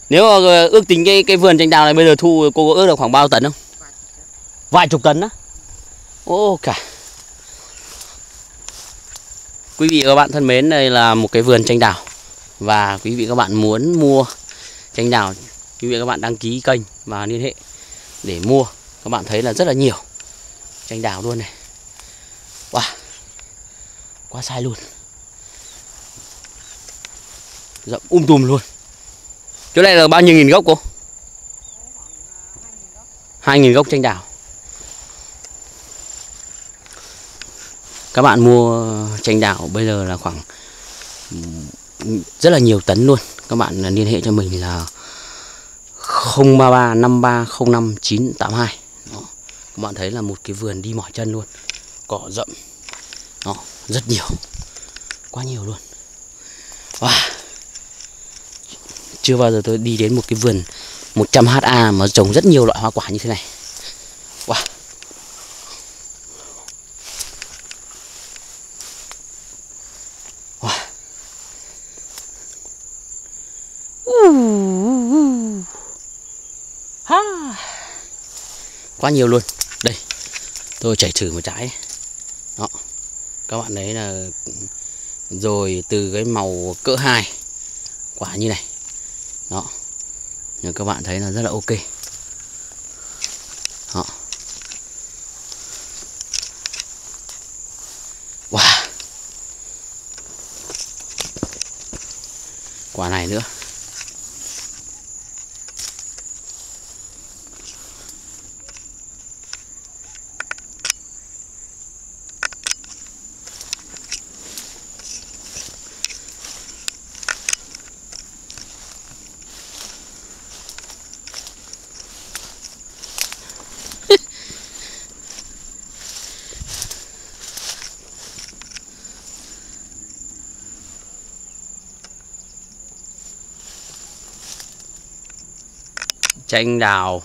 Nếu mà ước tính cái vườn chanh đào này bây giờ thu cô có ước được khoảng bao tấn không? Vài chục tấn á? Ô cả. Quý vị và các bạn thân mến, đây là một cái vườn chanh đào. Và quý vị và các bạn muốn mua chanh đào, quý vị và các bạn đăng ký kênh và liên hệ để mua. Các bạn thấy là rất là nhiều chanh đào luôn này. Wow, quá sai luôn. Rậm tùm luôn. Chỗ này là bao nhiêu nghìn gốc cô? 2.000 gốc chanh đào. Các bạn mua chanh đào bây giờ là khoảng rất là nhiều tấn luôn. Các bạn liên hệ cho mình là 033 5305 982. Đó. Các bạn thấy là một cái vườn đi mỏi chân luôn. Cỏ rậm. Đó, rất nhiều. Quá nhiều luôn. Wow. Chưa bao giờ tôi đi đến một cái vườn 100 ha mà trồng rất nhiều loại hoa quả như thế này. Wow. Wow. Ha. Quá nhiều luôn. Đây, tôi chảy thử một trái. Đó. Các bạn thấy là rồi từ cái màu cỡ 2 quả như này. Đó. Nhưng các bạn thấy là rất là ok. Đó. Wow. Quả này nữa. Chanh đào.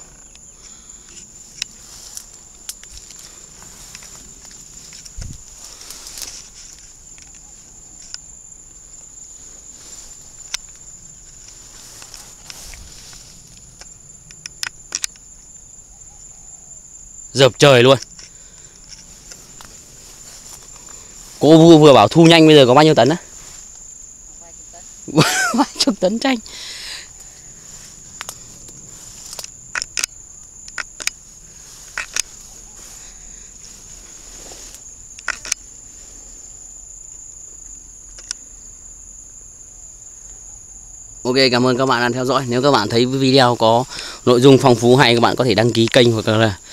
Dợp trời luôn. Cô vừa bảo thu nhanh, bây giờ có bao nhiêu tấn á? Vài chục tấn chanh. Ok, cảm ơn các bạn đã theo dõi. Nếu các bạn thấy video có nội dung phong phú hay, các bạn có thể đăng ký kênh hoặc là